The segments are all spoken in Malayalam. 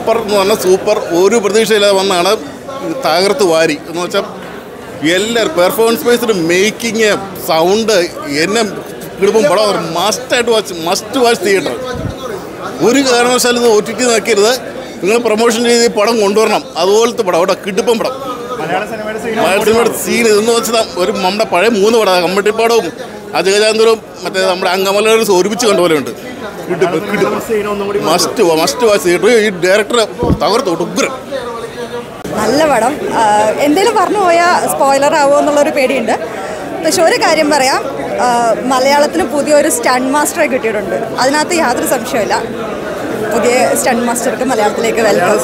സൂപ്പർ എന്ന് പറഞ്ഞാൽ സൂപ്പർ, ഒരു പ്രതീക്ഷയില്ലാതെ വന്നാണ് തകർത്ത് വാരി എന്ന് വെച്ചാൽ എല്ലാവരും പെർഫോമൻസ് ബേസ്ഡ് മേക്കിങ് സൗണ്ട് എന്നെ കിടുമ്പം പടം മസ്റ്റ് വാച്ച് തിയേറ്റർ. ഒരു കാരണവശാലും ഇത് OTT നോക്കരുത്, നിങ്ങൾ പ്രൊമോഷൻ ചെയ്ത് പടം കൊണ്ടുവരണം. അതുപോലത്തെ പടം അവിടെ കിടുപ്പം പടം. മലയാള സിനിമയുടെ സീൻ ഇതെന്ന് വെച്ചാൽ ഒരു നമ്മുടെ പഴയ 3 പടം കമ്മട്ടിപ്പാടവും അജഗജാന്തരവും മറ്റേ നമ്മുടെ അങ്കമലൂർ ഒരുമിച്ച് കണ്ടുപോലെയുണ്ട്. Must watch theatre. ഈ ഡയറക്ടർ തകർത്ത് ഉഗ്രം. നല്ല പടം. എന്തെങ്കിലും പറഞ്ഞു പോയാൽ സ്പോയിലർ ആവുമോ എന്നുള്ളൊരു പേടിയുണ്ട്. പക്ഷെ ഒരു കാര്യം പറയാം, മലയാളത്തിന് പുതിയൊരു സ്റ്റണ്ട് മാസ്റ്ററെ കിട്ടിയിട്ടുണ്ട്. അതിനകത്ത് യാതൊരു സംശയമില്ല. പുതിയ സ്റ്റണ്ട് മാസ്റ്റർക്ക് മലയാളത്തിലേക്ക് വെൽക്കം.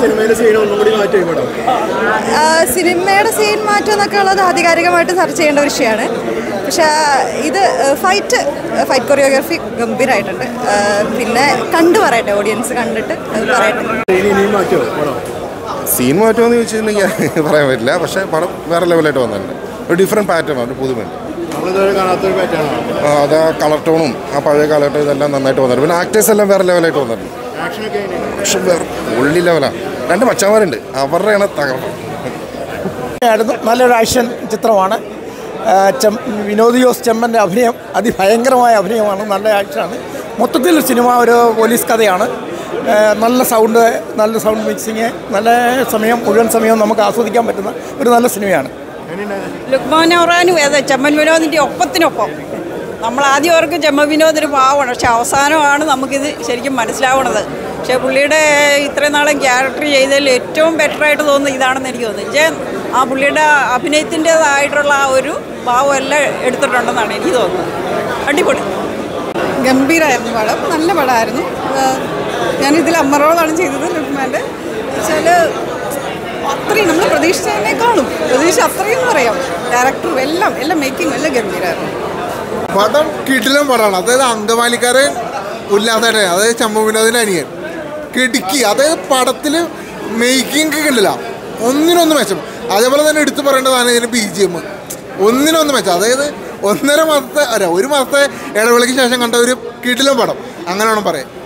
സിനിമയുടെ സീൻ മാറ്റം എന്നൊക്കെ ഉള്ളത് ആധികാരികമായിട്ട് ചർച്ച ചെയ്യേണ്ട വിഷയമാണ്. പക്ഷേ ഇത് ഫൈറ്റ് കൊറിയോഗ്രാഫി ഗംഭീരമായിട്ടുണ്ട്. പിന്നെ പറയട്ടെ, ഓഡിയൻസ് കണ്ടിട്ട് പറയട്ടെ. സീൻ മാറ്റമെന്ന് ചോദിച്ചിട്ടുണ്ടെങ്കിൽ പറയാൻ പറ്റില്ല. പക്ഷേ പടം വേറെ ലെവലായിട്ട് വന്നിട്ടുണ്ട്. ഒരു ഡിഫറെൻറ്റ് പാറ്റേൺ ആണ്, പുതുമയുണ്ട്. അത് ആ കളർ ടോണും ആ പഴയ കാലഘട്ടം ഇതെല്ലാം നന്നായിട്ട് വന്നിട്ടുണ്ട്. പിന്നെ ആക്ടേഴ്സ് എല്ലാം വേറെ ലെവലായിട്ട് വന്നിട്ടുണ്ട്. പക്ഷെ വേറെ ഉള്ളി ലെവലാണ്. 2 മച്ചന്മാരുണ്ട്, അവരുടെയാണ് തകർപ്പ്. നല്ലൊരു ആക്ഷൻ ചിത്രമാണ്. വിനോദ് ജോസ് ചെമ്മൻ്റെ അഭിനയം അതിഭയങ്കരമായ അഭിനയമാണ്. നല്ല ആക്ഷനാണ്. മൊത്തത്തിൽ സിനിമ ഒരു പോലീസ് കഥയാണ്. നല്ല സൗണ്ട് മിക്സിങ്, നല്ല മുഴുവൻ സമയവും നമുക്ക് ആസ്വദിക്കാൻ പറ്റുന്ന ഒരു നല്ല സിനിമയാണ്. ലുക്മാൻ ഔറാനും ചെമ്മൻ വിനോദിൻ്റെ ഒപ്പത്തിനൊപ്പം. നമ്മൾ ആദ്യം ഓർക്ക് ചെമ്മൻ വിനോദ് ഒരു പാവമാണ്, പക്ഷെ അവസാനമാണ് നമുക്കിത് ശരിക്കും മനസ്സിലാവുന്നത്. പക്ഷേ പുള്ളിയുടെ ഇത്രയും നാളും ക്യാരക്ടർ ചെയ്തതിൽ ഏറ്റവും ബെറ്ററായിട്ട് തോന്നുന്നത് ഇതാണെന്ന് എനിക്ക് തോന്നുന്നത്. ആ പുള്ളിയുടെ അഭിനയത്തിൻ്റേതായിട്ടുള്ള ആ ഒരു ഭാവമെല്ലാം എടുത്തിട്ടുണ്ടെന്നാണ് എനിക്ക് തോന്നുന്നത്. അടിപൊളി, ഗംഭീരമായിരുന്നു പടം. നല്ല പടമായിരുന്നു. ഞാനിതിൽ അമ്മറോളാണ് ചെയ്തത്. ലുക്മാൻ്റെ വെച്ചാൽ അത്രയും നമ്മൾ പ്രതീക്ഷിച്ചതിനേക്കാളും അത്രയും പറയാം. ഡയറക്ടറും എല്ലാം മേക്കിങ്ങും എല്ലാം ഗംഭീരമായിരുന്നു. പടം കിടിലൻ പടമാണ്. അതായത് അങ്കമാലിക്കാരൻ ഉല്ലാസേട്ടൻ, അതായത് ചെമ്മൻ വിനോദിൻ്റെ അനിയൻ കിടുക്കി. അതായത് പടത്തിൽ മേക്കിംഗ് കിട്ടില്ല, ഒന്നിനൊന്ന് മെച്ചം. അതേപോലെ തന്നെ എടുത്തു പറയേണ്ടതാണ് ഇതിന് BGM, ഒന്നിനൊന്ന് മെച്ചം. അതായത് 1.5 മാസത്തെ 1 മാസത്തെ ഇടവേളയ്ക്ക് ശേഷം കണ്ട ഒരു കിടിലൻ പടം, അങ്ങനെ വേണം പറയാം.